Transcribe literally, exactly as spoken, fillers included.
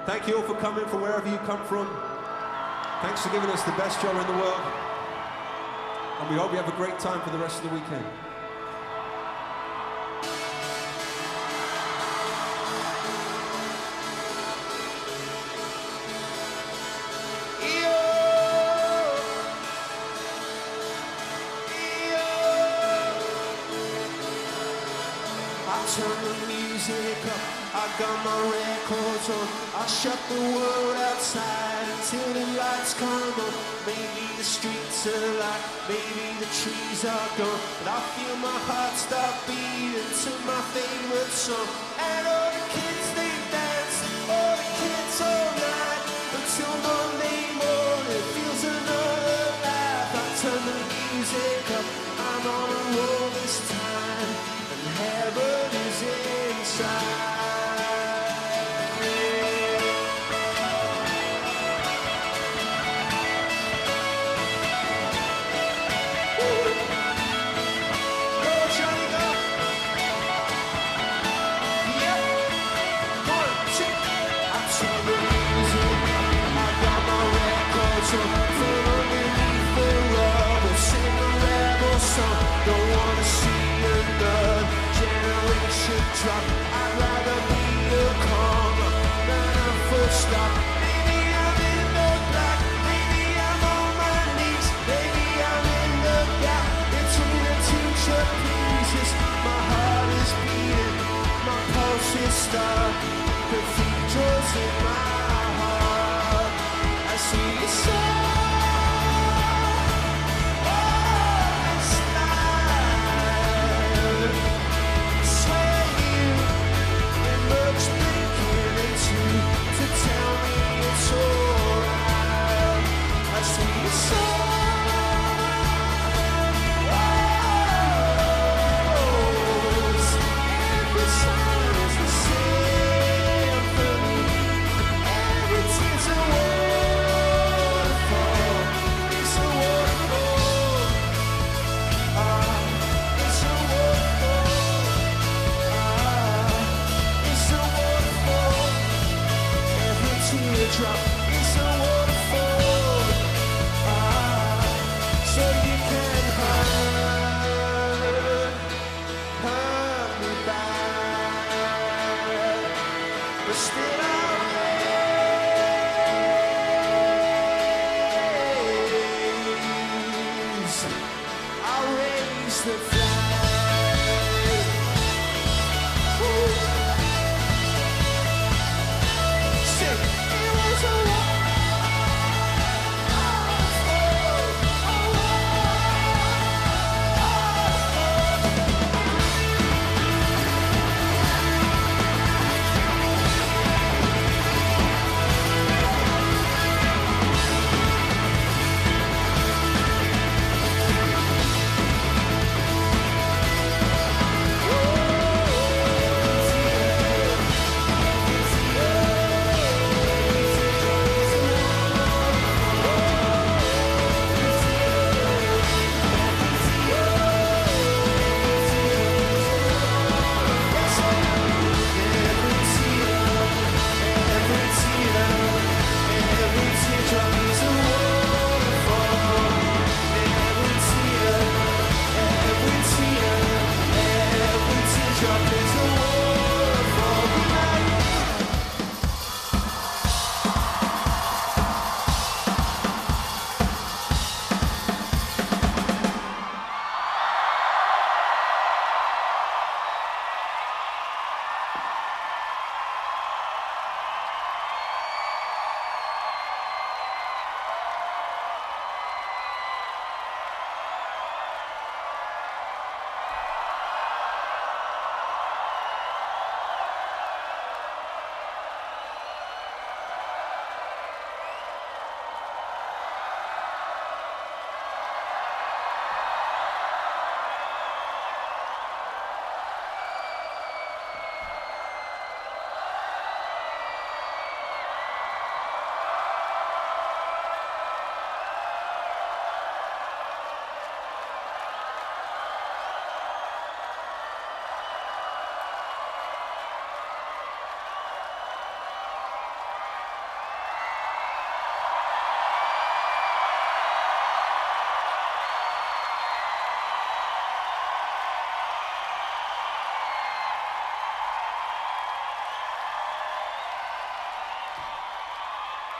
Thank you all for coming from wherever you come from. Thanks for giving us the best show in the world. And we hope you have a great time for the rest of the weekend. I turn the music up, I got my records on. I shut the world outside until the lights come on. Maybe the streets are alive, maybe the trees are gone, but I feel my heart start beating to my favorite song. And all the kids, they dance, all the kids all night, until Monday morning feels another life. I turn the music up, I'm on a roll this time, and heaven is inside. Don't wanna see another generation drop. I'd rather be a comma than a full stop. Maybe I'm in the black, maybe I'm on my knees, maybe I'm in the gap between the two trapezes. My heart is beating, my pulse is stuck, cathedrals in my heart. I see the sun. Drop.